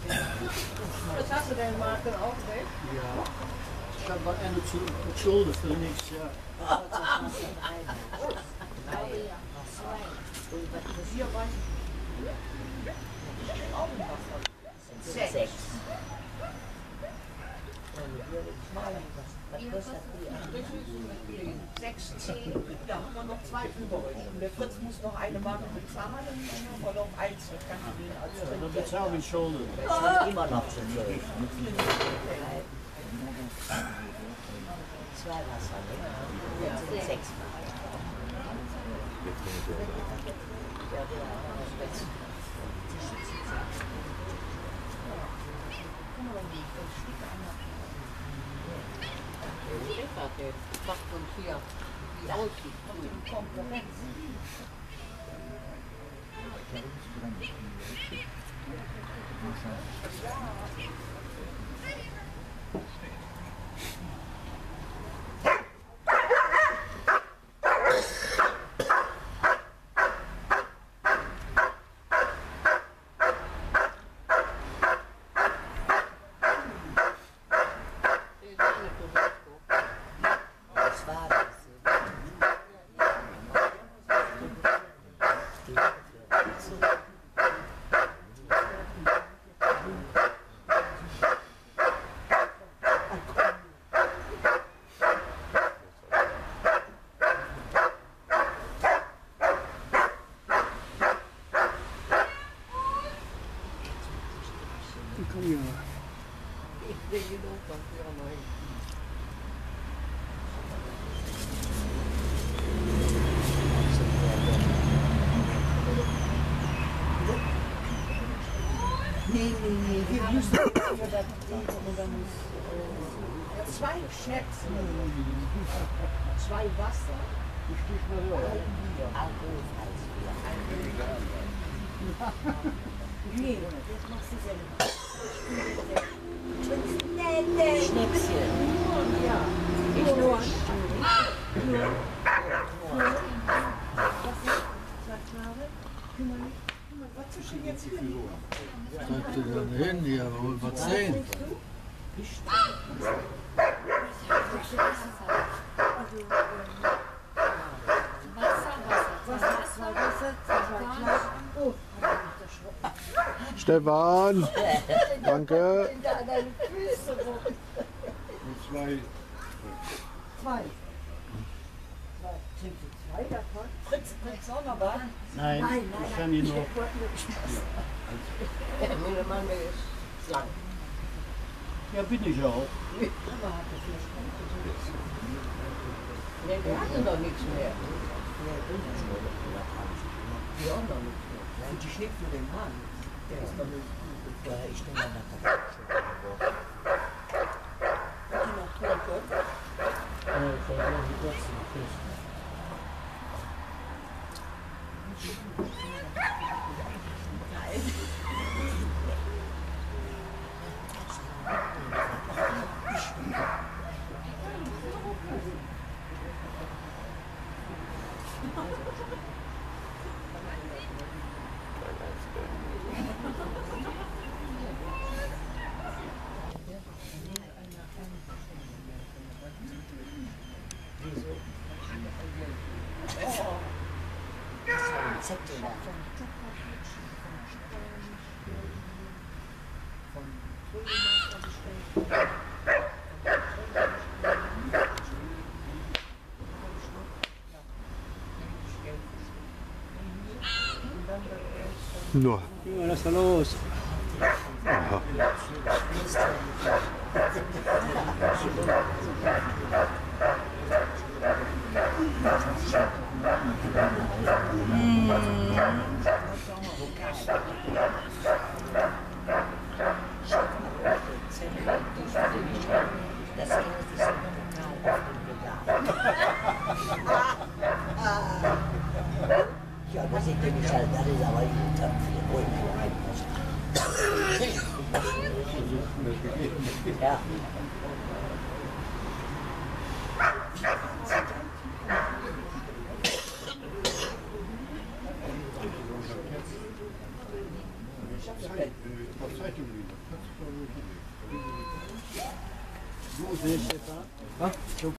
Was hast du denn, Marken, auch weg? Ja. Ich habe eine zu Schulden für nichts, ja. Hier weiß ich. 6. Was kostet die? 6, 10. Da haben wir noch 2 übrig. Und der Fritz muss noch eine Marke bezahlen, dann haben wir noch 1. Das kann ich Ihnen als Ja, dann bezahle ich Schulden. Immer noch zu viel. 2 Wasser, ne? Jetzt sind 6 Marken. Macht uns hier die aussieht und die Konkurrenz. Nee, wir müssen über das oder muss 2 Schnäpse, 2 Wasser, alkoholfreies Bier. Nee, das machst du selber. Nee. Schnäpschen. Ja. Ich nur. Was ist denn jetzt hier? Schreibt ihr dann hin, ja, wohl was sehen. Stefan, danke. 2. Fritz, auch noch was? Nein, ich kann ihn noch. Der Mann ist lang. Ja, bin ich auch. Nee, der hatte noch nichts mehr. Ja, noch nichts mehr. Und die schlägt für den Mann. Der ist noch nicht gut. Ja, ich nehme mal das. Hat die noch Punkte? Zettel da. Nur. Ja, lass da los. Aha. Das Kind ist so total auf dem Regal. Ja, da sind die nicht halt, das ist aber ein Töpfchen, wo ich so reinpasst. Ja. Zeitung liegen. So sehe ich jetzt.